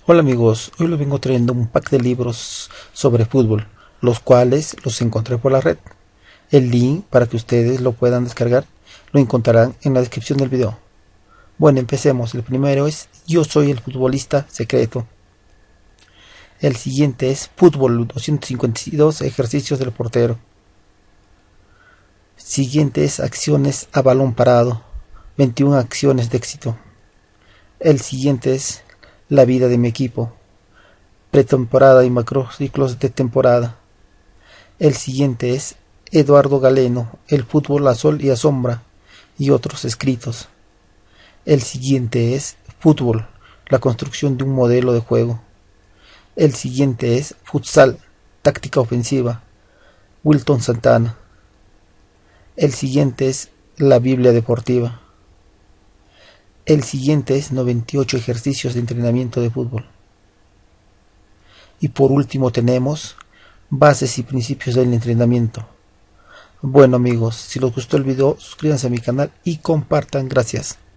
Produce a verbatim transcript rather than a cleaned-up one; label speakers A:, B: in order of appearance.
A: Hola amigos, hoy les vengo trayendo un pack de libros sobre fútbol, los cuales los encontré por la red. El link para que ustedes lo puedan descargar lo encontrarán en la descripción del video. Bueno, empecemos. El primero es Yo soy el futbolista secreto. El siguiente es Fútbol, doscientos cincuenta y dos ejercicios del portero. Siguiente es Acciones a balón parado, veintiuna acciones de éxito. El siguiente es La vida de mi equipo, pretemporada y macrociclos de temporada. El siguiente es Eduardo Galeno, El fútbol a sol y a sombra, y otros escritos. El siguiente es Fútbol, la construcción de un modelo de juego. El siguiente es Futsal, táctica ofensiva, Wilton Santana. El siguiente es La Biblia deportiva. El siguiente es noventa y ocho ejercicios de entrenamiento de fútbol. Y por último tenemos Bases y principios del entrenamiento. Bueno amigos, si les gustó el video, suscríbanse a mi canal y compartan. Gracias.